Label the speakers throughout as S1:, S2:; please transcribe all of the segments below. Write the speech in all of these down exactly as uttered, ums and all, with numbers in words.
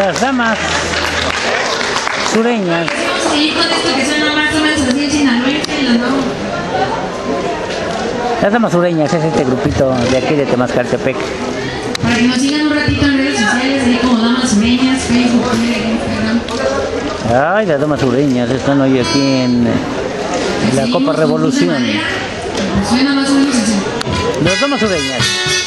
S1: las damas sureñas.
S2: Vamos a seguir con esto que suena más o menos así en sinaloense, ¿no?
S1: Las damas sureñas es este grupito de aquí de Temascaltepec.
S2: Para que nos sigan un ratito en redes sociales, ahí como Damas Sureñas, Facebook, Instagram.
S1: Ay, las damas sureñas están hoy aquí en la Copa Revolución.
S2: Suena más o menos así.
S1: Las damas sureñas.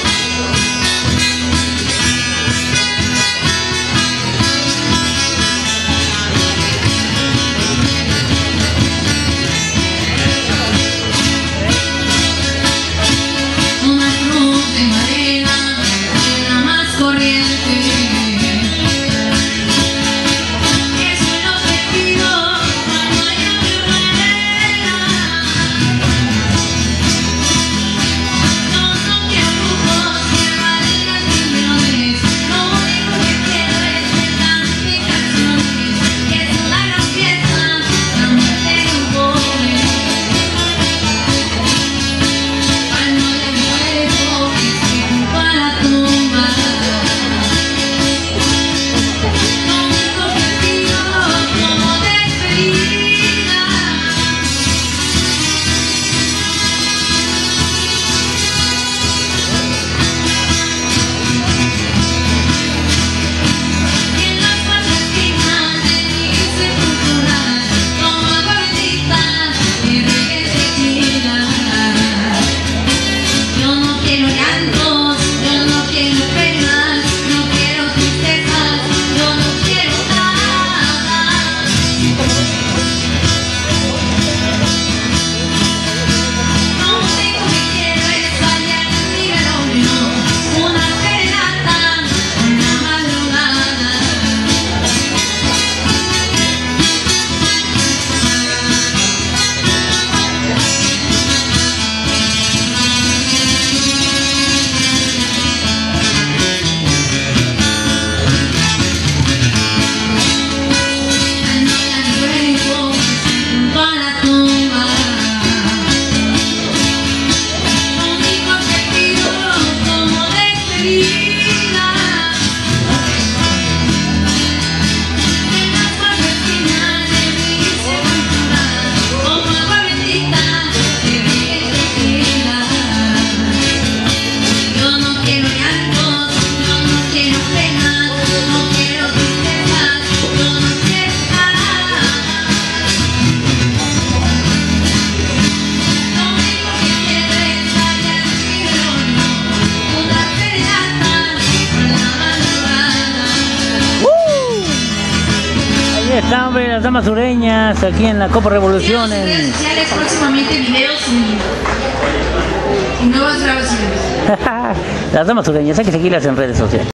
S1: Están, hombre, las damas sureñas aquí en la Copa Revolución. En
S2: redes sociales, próximamente videos y, y nuevas grabaciones.
S1: Las damas sureñas, hay que seguirlas en redes sociales.